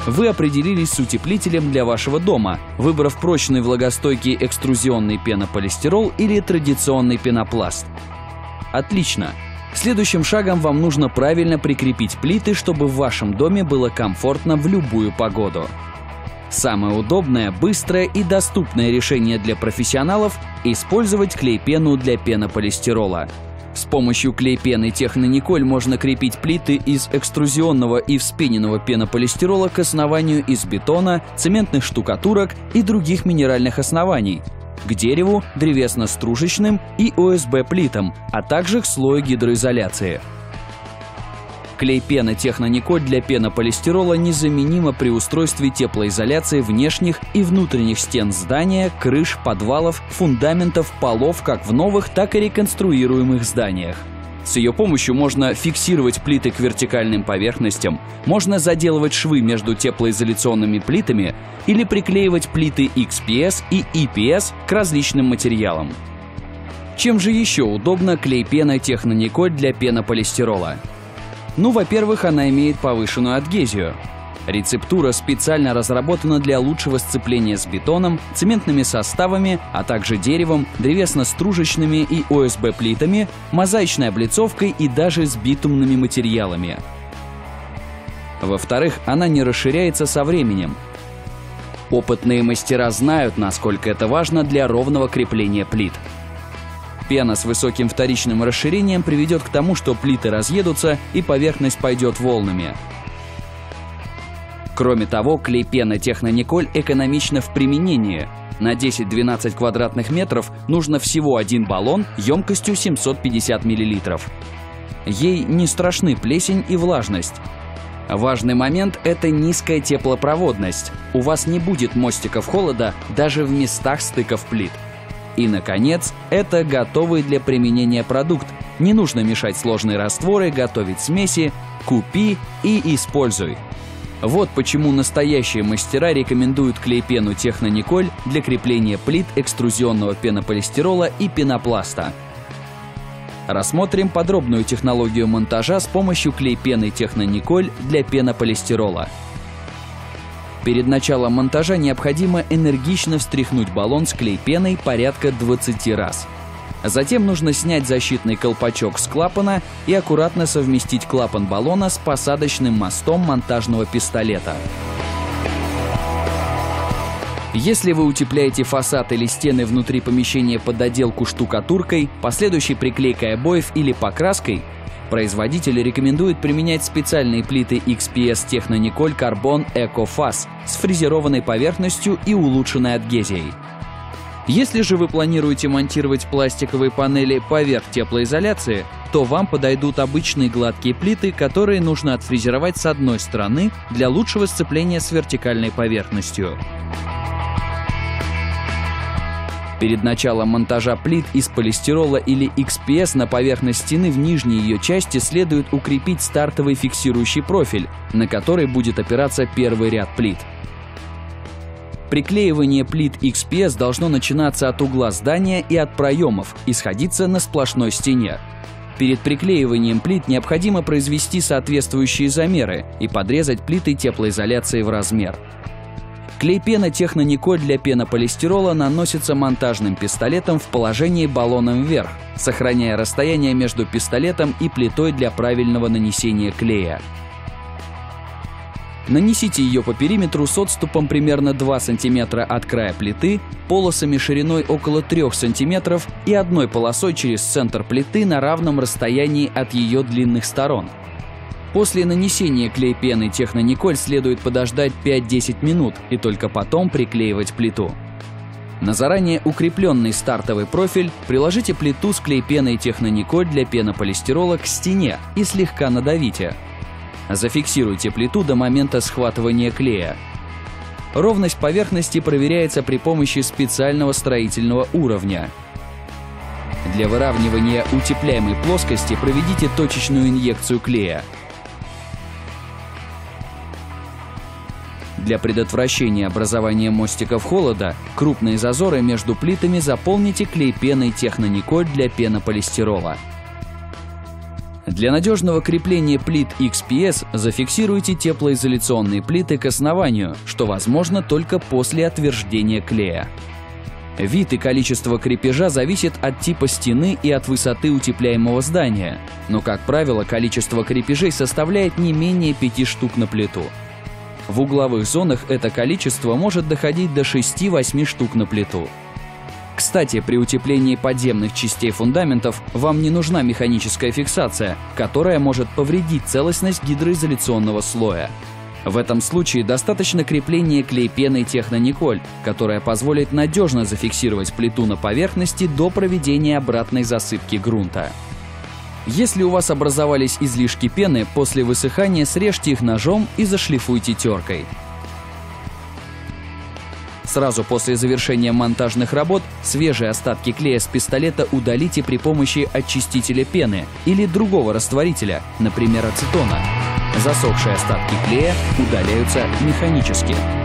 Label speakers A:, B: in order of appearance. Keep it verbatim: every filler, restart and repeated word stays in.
A: Вы определились с утеплителем для вашего дома, выбрав прочный влагостойкий экструзионный пенополистирол или традиционный пенопласт. Отлично! Следующим шагом вам нужно правильно прикрепить плиты, чтобы в вашем доме было комфортно в любую погоду. Самое удобное, быстрое и доступное решение для профессионалов – использовать клей-пену для пенополистирола. С помощью клей-пены Технониколь можно крепить плиты из экструзионного и вспененного пенополистирола к основанию из бетона, цементных штукатурок и других минеральных оснований, к дереву, древесно-стружечным и о эс бэ-плитам, а также к слою гидроизоляции. Клей-пена Технониколь для пенополистирола незаменима при устройстве теплоизоляции внешних и внутренних стен здания, крыш, подвалов, фундаментов, полов как в новых, так и реконструируемых зданиях. С ее помощью можно фиксировать плиты к вертикальным поверхностям, можно заделывать швы между теплоизоляционными плитами или приклеивать плиты икс пи эс и и пи эс к различным материалам. Чем же еще удобна клей-пена Технониколь для пенополистирола? Ну, во-первых, она имеет повышенную адгезию. Рецептура специально разработана для лучшего сцепления с бетоном, цементными составами, а также деревом, древесно-стружечными и о эс бэ-плитами, мозаичной облицовкой и даже с битумными материалами. Во-вторых, она не расширяется со временем. Опытные мастера знают, насколько это важно для ровного крепления плит. Пена с высоким вторичным расширением приведет к тому, что плиты разъедутся и поверхность пойдет волнами. Кроме того, клей-пена Технониколь экономична в применении. На десять-двенадцать квадратных метров нужно всего один баллон емкостью семьсот пятьдесят миллилитров. Ей не страшны плесень и влажность. Важный момент – это низкая теплопроводность. У вас не будет мостиков холода даже в местах стыков плит. И, наконец, это готовый для применения продукт. Не нужно мешать сложные растворы, готовить смеси. Купи и используй. Вот почему настоящие мастера рекомендуют клей-пену Технониколь для крепления плит экструзионного пенополистирола и пенопласта. Рассмотрим подробную технологию монтажа с помощью клей-пены Технониколь для пенополистирола. Перед началом монтажа необходимо энергично встряхнуть баллон с клей-пеной порядка двадцати раз. Затем нужно снять защитный колпачок с клапана и аккуратно совместить клапан баллона с посадочным мостом монтажного пистолета. Если вы утепляете фасад или стены внутри помещения под отделку штукатуркой, последующей приклейкой обоев или покраской, производитель рекомендует применять специальные плиты икс пи эс Технониколь Carbon EcoFas с фрезерованной поверхностью и улучшенной адгезией. Если же вы планируете монтировать пластиковые панели поверх теплоизоляции, то вам подойдут обычные гладкие плиты, которые нужно отфрезеровать с одной стороны для лучшего сцепления с вертикальной поверхностью. Перед началом монтажа плит из полистирола или икс пи эс на поверхность стены в нижней ее части следует укрепить стартовый фиксирующий профиль, на который будет опираться первый ряд плит. Приклеивание плит икс пи эс должно начинаться от угла здания и от проемов и сходиться на сплошной стене. Перед приклеиванием плит необходимо произвести соответствующие замеры и подрезать плиты теплоизоляции в размер. Клей-пена Технониколь для пенополистирола наносится монтажным пистолетом в положении баллоном вверх, сохраняя расстояние между пистолетом и плитой для правильного нанесения клея. Нанесите ее по периметру с отступом примерно два сантиметра от края плиты, полосами шириной около трёх сантиметров и одной полосой через центр плиты на равном расстоянии от ее длинных сторон. После нанесения клей-пены Технониколь следует подождать пять-десять минут и только потом приклеивать плиту. На заранее укрепленный стартовый профиль приложите плиту с клей-пеной Технониколь для пенополистирола к стене и слегка надавите. Зафиксируйте плиту до момента схватывания клея. Ровность поверхности проверяется при помощи специального строительного уровня. Для выравнивания утепляемой плоскости проведите точечную инъекцию клея. Для предотвращения образования мостиков холода крупные зазоры между плитами заполните клей-пеной Технониколь для пенополистирола. Для надежного крепления плит икс пи эс зафиксируйте теплоизоляционные плиты к основанию, что возможно только после отверждения клея. Вид и количество крепежа зависит от типа стены и от высоты утепляемого здания, но, как правило, количество крепежей составляет не менее пяти штук на плиту. В угловых зонах это количество может доходить до шести-восьми штук на плиту. Кстати, при утеплении подземных частей фундаментов вам не нужна механическая фиксация, которая может повредить целостность гидроизоляционного слоя. В этом случае достаточно крепления клей-пеной Технониколь, которая позволит надежно зафиксировать плиту на поверхности до проведения обратной засыпки грунта. Если у вас образовались излишки пены, после высыхания срежьте их ножом и зашлифуйте теркой. Сразу после завершения монтажных работ свежие остатки клея с пистолета удалите при помощи очистителя пены или другого растворителя, например, ацетона. Засохшие остатки клея удаляются механически.